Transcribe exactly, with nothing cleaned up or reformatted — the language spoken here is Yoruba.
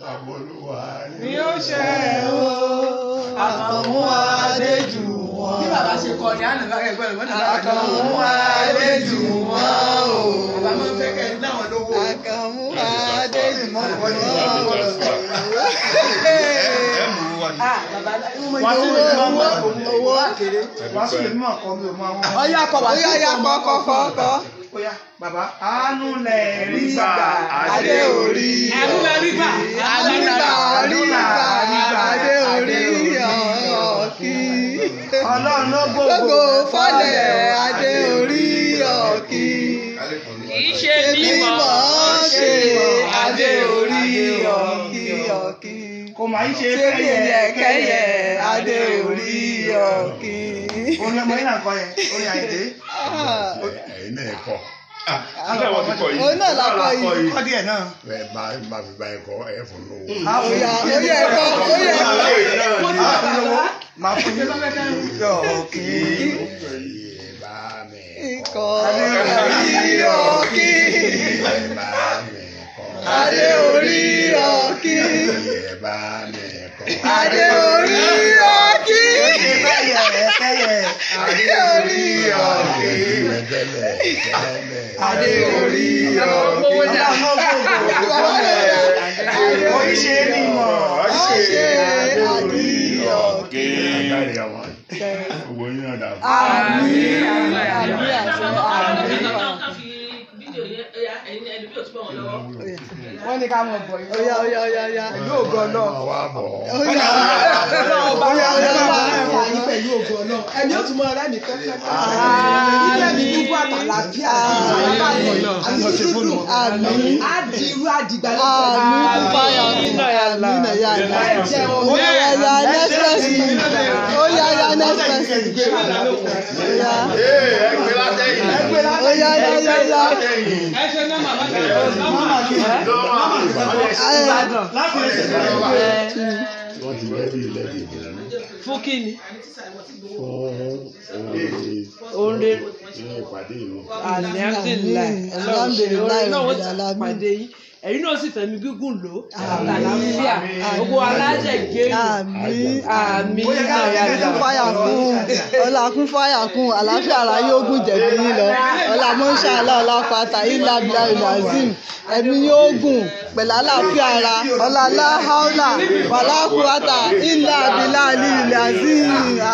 ni ó ṣe o Àkànmú Adéjùwọ̀n. Bí bàbá ṣe kọ ní àná lára ẹgbẹ́ rẹ̀ wọ́n ní Àkànmú Adéjùwọ̀n o. Bàbá máa ń fẹ́ kẹ́ ẹ̀ náà lówó. Àkànmú Adéjùwọ̀n. Owó àkèrè. Wọ́n sì lè mú ọkọ mi ò máa wọ́n. Ọyá kọ wá sí Ọyá kọ kọ kọ kọ. Oya bàbá àánú lẹ̀ rí gbà Adé orí. Àánú lẹ̀ rí gbà. Àánú lẹ̀ rí gbà. Adé orí ọ̀kí. Ọlọ́run ló Gbogbo fọ́lẹ̀ Adé orí ọ̀kí. Kì í ṣe mímọ̀ ṣe Adé orí ọ̀kí ọ̀kí. kò máa ń ṣe Kẹ́yẹ kẹ́yẹ Adé orí ọ̀kí. Orin ọmọ yìí náà kọ yẹn, orin Àyìndé. Ẹ̀yin náà kọ́. Òun náà la kọ yìí. Kọ́ díẹ̀ náà. Ẹ máa máa fi bá ẹ kọ́ ẹ fún lówó. Oya oya ẹ̀kọ́ oya ẹ̀kọ́. Máa fún yín ọ̀kí. Ikọ̀ Adé orí ọ̀kí. Adé orí ọ̀kí. Adé orí ọ̀kí. Adé orí ọ̀kí. Adé orí ọ̀kí. Oríṣi mímọ̀ Ṣé Adé ọ̀kí. Owó yín náà dà. Àmín àmín àṣẹ àmín. Wọ́n ní ká mọ̀ bọ̀ yìí. Oya oya oya oya. Pẹ̀lú ògo náà. Wá bọ̀. Oya Ọlọ́run bá oya wà oya lọ́wọ́ oya. yín pẹ̀lú ògo náà. Ẹni ó tún mọ ọ̀rẹ́ mi kẹ́kẹ́. Àmín. Ilé mi dúpọ̀ àtàlàfíà. Àti dúdú. Àmín. Á di irú àdìgbà Àmín kúfáyà kúfáyà nínú ẹ̀yà ìlà. Oya ya next person. Oya ya next person. Oya. Ẹ gbé látẹ̀yìn. Oya ya ya ya. Ẹ ṣe náà màmá kẹ́ ẹ̀ Máma kì í. Láti lè ṣe Wọ́n ti rẹ́dí lẹ́dí ìdílé. fún kí ni? Fún Oore ní ìpàdé ìlú. Alhamdulilayi. Alhamdulilayi. Náà wọ́n ti pàdé yín. Ẹ̀yin náà sì fẹ̀mí gígùn lò. Àlàáfíà. Gbogbo aláṣẹ gẹ́rù. Àmín. Àmín. Kún fáyà kún. Ọlá kún fáyà kún. Àlàáfíà ara yóò gùn jẹ̀bi yín lọ. Ọlá mọ́ṣá ọlá pátá ilá bíi alazim. Ẹ̀mí yóò gùn pẹ̀lú àlàáfíà ara. Ọlá láhàólà wàlá kúwátà ilá bíi alazim.